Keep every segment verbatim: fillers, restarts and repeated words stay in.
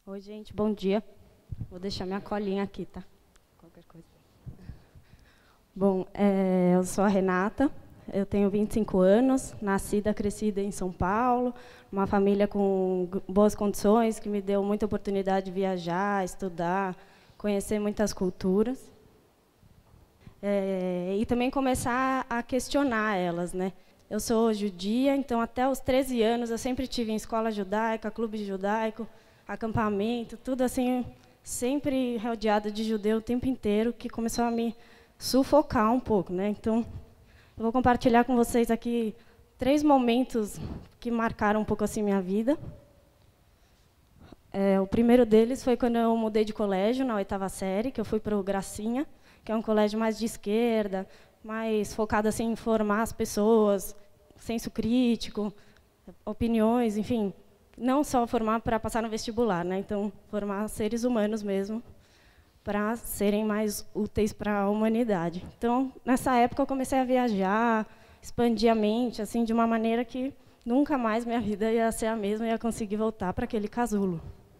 Oi, gente, bom dia. Vou deixar minha colinha aqui, tá? Qualquer coisa. Bom, é, eu sou a Renata, eu tenho vinte e cinco anos, nascida, crescida em São Paulo, uma família com boas condições, que me deu muita oportunidade de viajar, estudar, conhecer muitas culturas. É, e também começar a questionar elas, né? Eu sou judia, então até os treze anos eu sempre tive em escola judaica, clube judaico, acampamento, tudo assim, sempre rodeada de judeu o tempo inteiro, que começou a me sufocar um pouco, né? Então, eu vou compartilhar com vocês aqui três momentos que marcaram um pouco assim minha vida. É, o primeiro deles foi quando eu mudei de colégio, na oitava série, que eu fui para o Gracinha, que é um colégio mais de esquerda, mais focado assim, em formar as pessoas, senso crítico, opiniões, enfim, não só formar para passar no vestibular, né? Então, formar seres humanos mesmo, para serem mais úteis para a humanidade. Então, nessa época, eu comecei a viajar, expandir a mente, assim, de uma maneira que nunca mais minha vida ia ser a mesma, ia conseguir voltar para aquele casulo.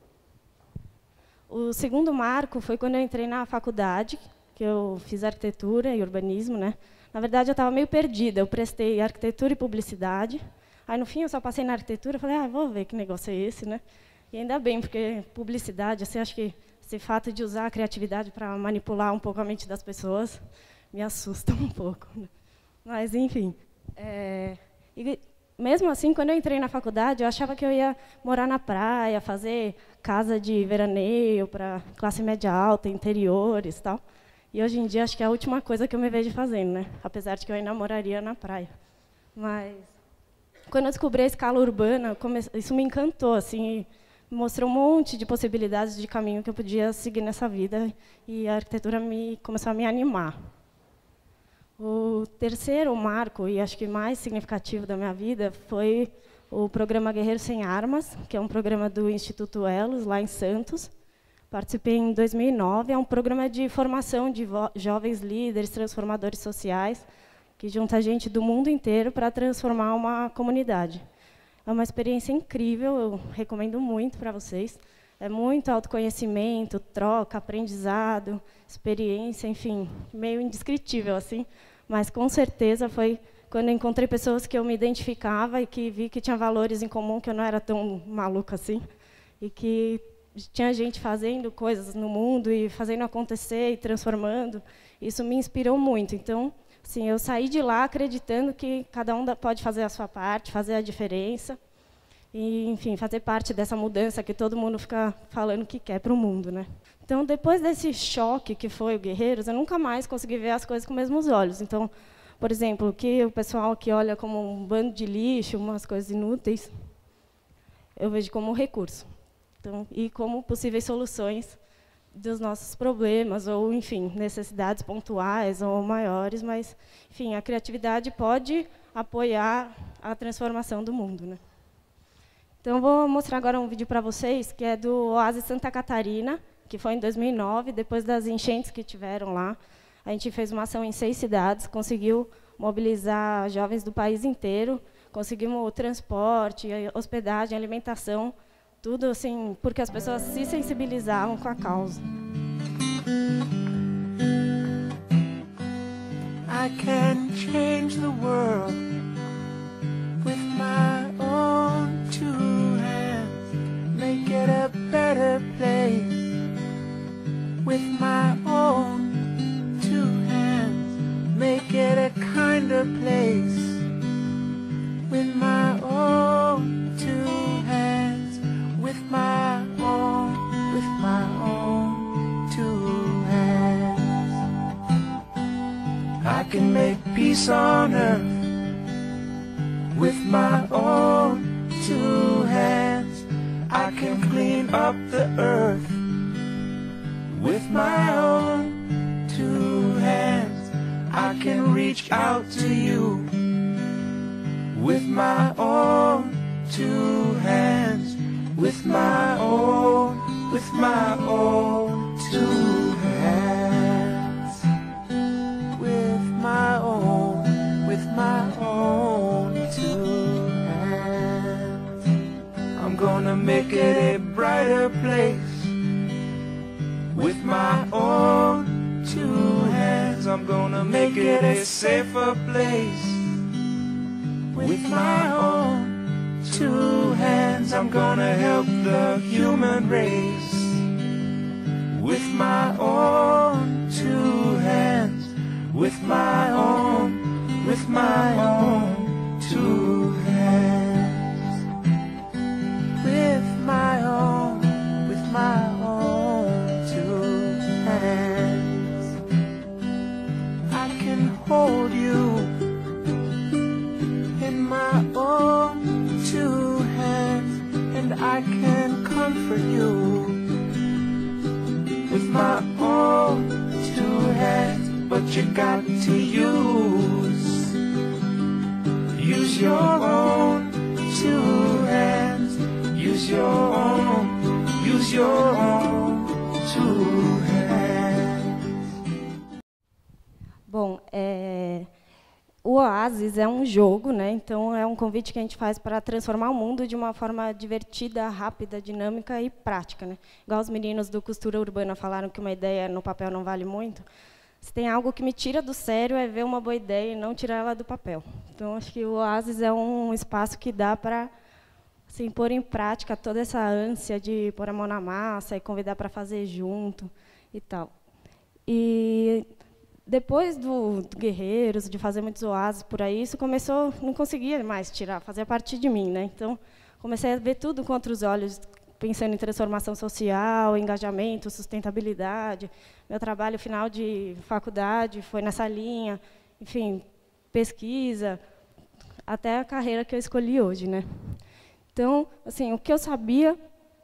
O segundo marco foi quando eu entrei na faculdade, que eu fiz arquitetura e urbanismo, né? Na verdade, eu estava meio perdida. Eu prestei arquitetura e publicidade. Aí, no fim, eu só passei na arquitetura e falei, ah, vou ver que negócio é esse, né? E ainda bem, porque publicidade, assim, acho que esse fato de usar a criatividade para manipular um pouco a mente das pessoas me assusta um pouco. Né? Mas, enfim. É, e mesmo assim, quando eu entrei na faculdade, eu achava que eu ia morar na praia, fazer casa de veraneio para classe média alta, interiores e tal. E, hoje em dia, acho que é a última coisa que eu me vejo fazendo, né? Apesar de que eu ainda moraria na praia. Mas, quando eu descobri a escala urbana, comece... isso me encantou, assim, mostrou um monte de possibilidades de caminho que eu podia seguir nessa vida, e a arquitetura me... começou a me animar. O terceiro marco, e acho que mais significativo da minha vida, foi o programa Guerreiros Sem Armas, que é um programa do Instituto Elos, lá em Santos. Participei em dois mil e nove, é um programa de formação de jovens líderes, transformadores sociais, que junta gente do mundo inteiro para transformar uma comunidade. É uma experiência incrível, eu recomendo muito para vocês. É muito autoconhecimento, troca, aprendizado, experiência, enfim, meio indescritível, assim. Mas, com certeza, foi quando eu encontrei pessoas que eu me identificava e que vi que tinha valores em comum, que eu não era tão maluca assim, e que tinha gente fazendo coisas no mundo e fazendo acontecer e transformando. Isso me inspirou muito. Então, assim, eu saí de lá acreditando que cada um pode fazer a sua parte, fazer a diferença e, enfim, fazer parte dessa mudança que todo mundo fica falando que quer para o mundo, né? Então, depois desse choque que foi o Guerreiros, eu nunca mais consegui ver as coisas com os mesmos olhos. Então, por exemplo, o que o pessoal que olha como um bando de lixo, umas coisas inúteis, eu vejo como um recurso. Então, e como possíveis soluções dos nossos problemas, ou, enfim, necessidades pontuais ou maiores, mas, enfim, a criatividade pode apoiar a transformação do mundo, né? Então, vou mostrar agora um vídeo para vocês, que é do Oásis Santa Catarina, que foi em dois mil e nove, depois das enchentes que tiveram lá. A gente fez uma ação em seis cidades, conseguiu mobilizar jovens do país inteiro, conseguimos transporte, hospedagem, alimentação, tudo assim, porque as pessoas se sensibilizavam com a causa. I can change the world with my own two hands, make it a better place with my own two hands, make it a kinder place with my own two hands, with my own, with my own two hands. I can make peace on earth with my own two hands. I can clean up the earth with my own two hands. I can reach out to you with my own two hands, with my own, with my own two hands, with my own, with my own two hands. I'm gonna make it a brighter place my own two hands, I'm gonna make it a safer place. With my own two hands, I'm gonna help the human race. With my own two hands, with my own, with my own two hands. With my own, with my own two hands. I can hold you in my own two hands, and I can comfort you with my own two hands. But you got to use, use your own two hands, use your own, use your own two hands. Bom, é... o Oasis é um jogo, né? Então é um convite que a gente faz para transformar o mundo de uma forma divertida, rápida, dinâmica e prática, né? Igual os meninos do Costura Urbana falaram que uma ideia no papel não vale muito. Se tem algo que me tira do sério é ver uma boa ideia e não tirar ela do papel. Então acho que o Oasis é um espaço que dá para assim, pôr em prática toda essa ânsia de pôr a mão na massa e convidar para fazer junto e tal. E depois do, do Guerreiros, de fazer muitos oásis por aí, isso começou, não conseguia mais tirar, fazia parte de mim, né? Então, comecei a ver tudo com outros olhos, pensando em transformação social, engajamento, sustentabilidade. Meu trabalho final de faculdade foi nessa linha, enfim, pesquisa, até a carreira que eu escolhi hoje, né? Então, assim, o que eu sabia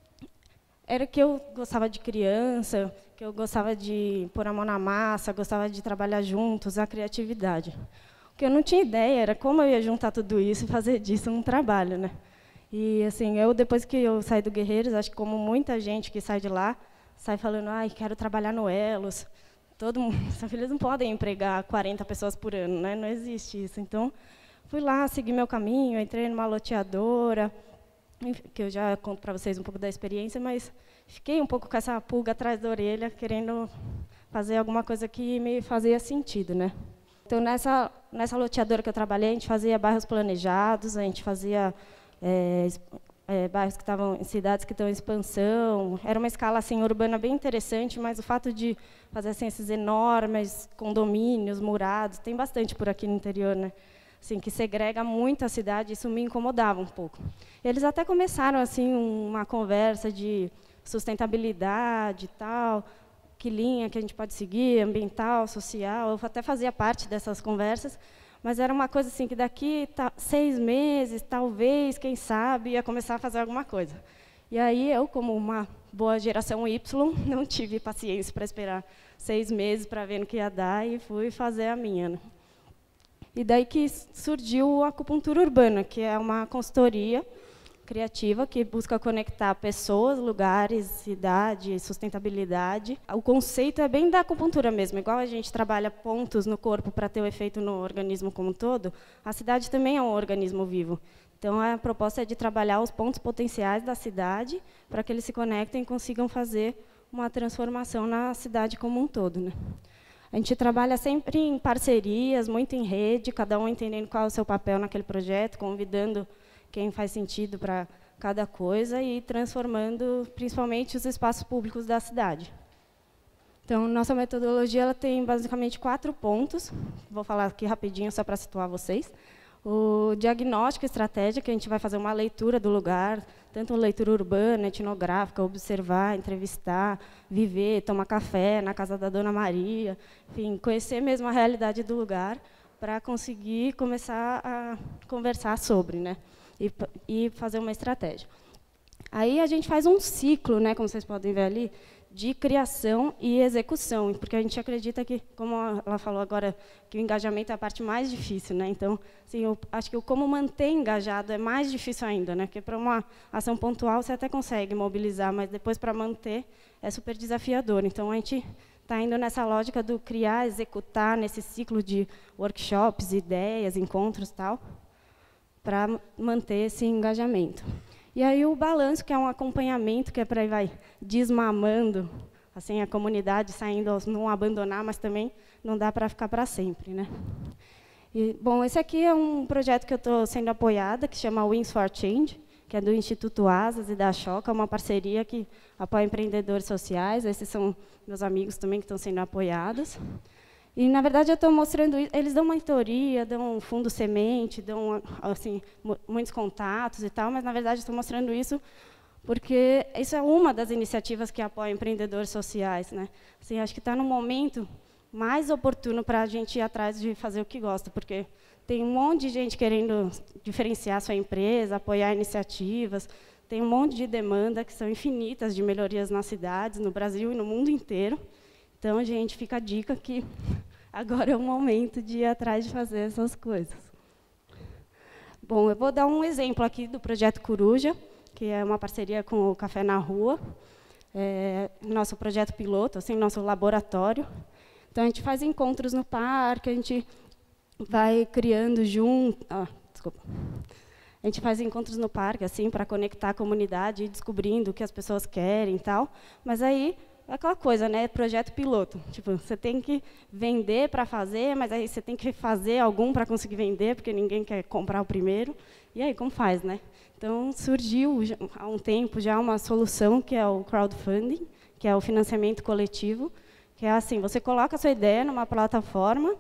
era que eu gostava de criança, que eu gostava de pôr a mão na massa, gostava de trabalhar juntos, a criatividade. O que eu não tinha ideia era como eu ia juntar tudo isso e fazer disso um trabalho, né? E assim, eu depois que eu saí do Guerreiros, acho que como muita gente que sai de lá, sai falando, ai, quero trabalhar no Elos. Todo mundo, eles não podem empregar quarenta pessoas por ano, né? Não existe isso. Então, fui lá, segui meu caminho, entrei numa loteadora, que eu já conto para vocês um pouco da experiência, mas fiquei um pouco com essa pulga atrás da orelha, querendo fazer alguma coisa que me fazia sentido, né? Então, nessa, nessa loteadora que eu trabalhei, a gente fazia bairros planejados, a gente fazia é, é, bairros que estavam em cidades que estão em expansão. Era uma escala assim, urbana bem interessante, mas o fato de fazer assim, esses enormes condomínios, murados, tem bastante por aqui no interior, né? Assim, que segrega muito a cidade, isso me incomodava um pouco. Eles até começaram assim uma conversa de sustentabilidade e tal, que linha que a gente pode seguir, ambiental, social. Eu até fazia parte dessas conversas, mas era uma coisa assim que daqui tá, seis meses, talvez, quem sabe, ia começar a fazer alguma coisa. E aí eu, como uma boa geração Y, não tive paciência para esperar seis meses para ver no que ia dar e fui fazer a minha, né? E daí que surgiu a Acupuntura Urbana, que é uma consultoria criativa que busca conectar pessoas, lugares, cidade, sustentabilidade. O conceito é bem da acupuntura mesmo, igual a gente trabalha pontos no corpo para ter o efeito no organismo como um todo, a cidade também é um organismo vivo. Então, a proposta é de trabalhar os pontos potenciais da cidade para que eles se conectem e consigam fazer uma transformação na cidade como um todo, né? A gente trabalha sempre em parcerias, muito em rede, cada um entendendo qual é o seu papel naquele projeto, convidando quem faz sentido para cada coisa e transformando, principalmente, os espaços públicos da cidade. Então, nossa metodologia ela tem basicamente quatro pontos. Vou falar aqui rapidinho, só para situar vocês. O diagnóstico e estratégia, que a gente vai fazer uma leitura do lugar, tanto uma leitura urbana, etnográfica, observar, entrevistar, viver, tomar café na casa da Dona Maria, enfim, conhecer mesmo a realidade do lugar para conseguir começar a conversar sobre, né, e, e fazer uma estratégia. Aí a gente faz um ciclo, né, como vocês podem ver ali, de criação e execução, porque a gente acredita que, como ela falou agora, que o engajamento é a parte mais difícil, né? Então, assim, eu acho que o como manter engajado é mais difícil ainda, né? Porque para uma ação pontual você até consegue mobilizar, mas depois para manter é super desafiador. Então a gente está indo nessa lógica do criar, executar nesse ciclo de workshops, ideias, encontros, tal, para manter esse engajamento. E aí o balanço, que é um acompanhamento, que é para ir vai desmamando assim, a comunidade saindo, não abandonar, mas também não dá para ficar para sempre, né? E, bom, esse aqui é um projeto que eu estou sendo apoiada, que chama Wings for Change, que é do Instituto Asas e da Choca, uma parceria que apoia empreendedores sociais. Esses são meus amigos também que estão sendo apoiados. E, na verdade, eu estou mostrando isso. Eles dão mentoria, dão fundo semente, dão assim, muitos contatos e tal, mas, na verdade, estou mostrando isso porque isso é uma das iniciativas que apoia empreendedores sociais, né? Assim, acho que está no momento mais oportuno para a gente ir atrás de fazer o que gosta, porque tem um monte de gente querendo diferenciar sua empresa, apoiar iniciativas, tem um monte de demanda que são infinitas de melhorias nas cidades, no Brasil e no mundo inteiro. Então, gente, fica a dica que agora é o momento de ir atrás de fazer essas coisas. Bom, eu vou dar um exemplo aqui do Projeto Coruja, que é uma parceria com o Café na Rua, é nosso projeto piloto, assim, nosso laboratório. Então, a gente faz encontros no parque, a gente vai criando junto... Ah, desculpa. A gente faz encontros no parque, assim, para conectar a comunidade e ir descobrindo o que as pessoas querem e tal. Mas aí, é aquela coisa, né? Projeto piloto. Tipo, você tem que vender para fazer, mas aí você tem que fazer algum para conseguir vender, porque ninguém quer comprar o primeiro. E aí, como faz, né? Então, surgiu há um tempo já uma solução, que é o crowdfunding, que é o financiamento coletivo, que é assim, você coloca a sua ideia numa plataforma,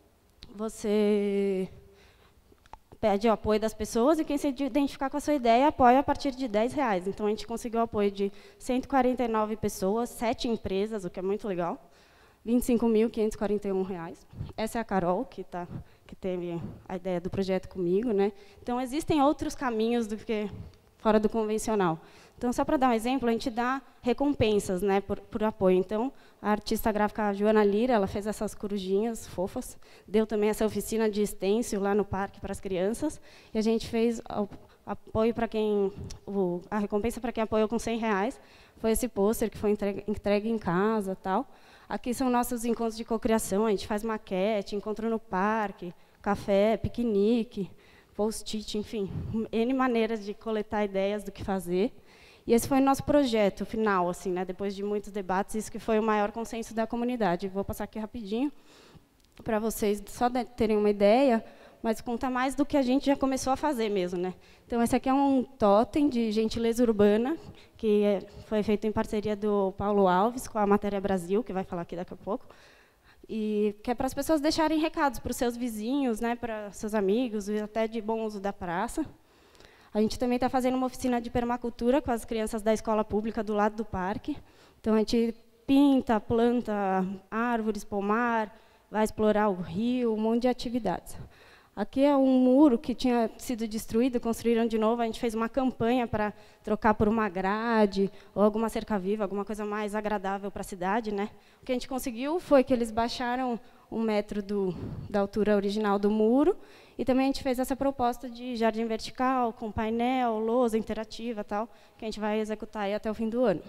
você pede o apoio das pessoas e quem se identificar com a sua ideia apoia a partir de dez reais. Então, a gente conseguiu o apoio de cento e quarenta e nove pessoas, sete empresas, o que é muito legal, vinte e cinco mil quinhentos e quarenta e um reais. Essa é a Carol, que, tá, que teve a ideia do projeto comigo, né? Então, existem outros caminhos do que fora do convencional. Então, só para dar um exemplo, a gente dá recompensas, né, por, por apoio. Então, a artista gráfica Joana Lira, ela fez essas corujinhas fofas, deu também essa oficina de stencil lá no parque para as crianças, e a gente fez o apoio para quem, o, a recompensa para quem apoiou com cem reais, foi esse pôster que foi entregue, entregue em casa, tal. Aqui são nossos encontros de cocriação, a gente faz maquete, encontro no parque, café, piquenique, post-it, enfim, N maneiras de coletar ideias do que fazer. E esse foi o nosso projeto final, assim, né, depois de muitos debates, isso que foi o maior consenso da comunidade. Vou passar aqui rapidinho para vocês só terem uma ideia, mas conta mais do que a gente já começou a fazer mesmo, né? Então, esse aqui é um totem de gentileza urbana, que é, foi feito em parceria do Paulo Alves com a Matéria Brasil, que vai falar aqui daqui a pouco, e que é para as pessoas deixarem recados para os seus vizinhos, né, para seus amigos, e até de bom uso da praça. A gente também está fazendo uma oficina de permacultura com as crianças da escola pública do lado do parque. Então, a gente pinta, planta árvores, pomar, vai explorar o rio, um monte de atividades. Aqui é um muro que tinha sido destruído, construíram de novo, a gente fez uma campanha para trocar por uma grade, ou alguma cerca-viva, alguma coisa mais agradável para a cidade, né? O que a gente conseguiu foi que eles baixaram um metro do, da altura original do muro, e também a gente fez essa proposta de jardim vertical, com painel, lousa interativa, tal, que a gente vai executar aí até o fim do ano.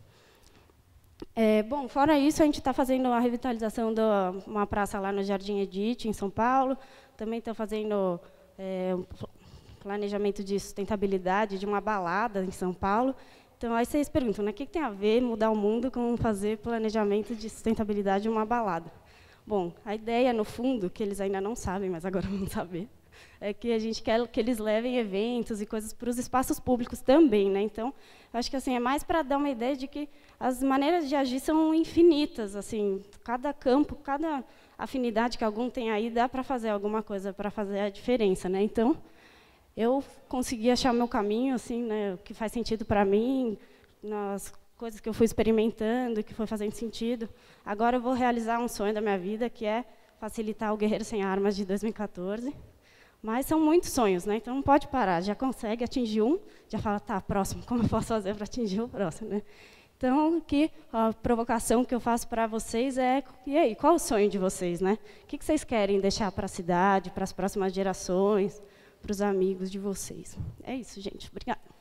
É, bom, fora isso, a gente está fazendo a revitalização de uma praça lá no Jardim Edith, em São Paulo. Também estou fazendo é, um planejamento de sustentabilidade de uma balada em São Paulo. Então, aí vocês perguntam, né, o que tem a ver mudar o mundo com fazer planejamento de sustentabilidade de uma balada? Bom, a ideia, no fundo, que eles ainda não sabem, mas agora vão saber, é que a gente quer que eles levem eventos e coisas para os espaços públicos também, né? Então, acho que assim é mais para dar uma ideia de que as maneiras de agir são infinitas, assim, cada campo, cada afinidade que algum tem aí dá para fazer alguma coisa para fazer a diferença, né? Então, eu consegui achar o meu caminho, assim, né, o que faz sentido para mim, nas coisas que eu fui experimentando, que foi fazendo sentido. Agora eu vou realizar um sonho da minha vida, que é facilitar o Guerreiro Sem Armas de dois mil e quatorze. Mas são muitos sonhos, né? Então não pode parar. Já consegue atingir um, já fala, tá, próximo, como eu posso fazer para atingir o próximo, né? Então, aqui, a provocação que eu faço para vocês é, e aí, qual o sonho de vocês, né? O que vocês querem deixar para a cidade, para as próximas gerações, para os amigos de vocês? É isso, gente. Obrigada.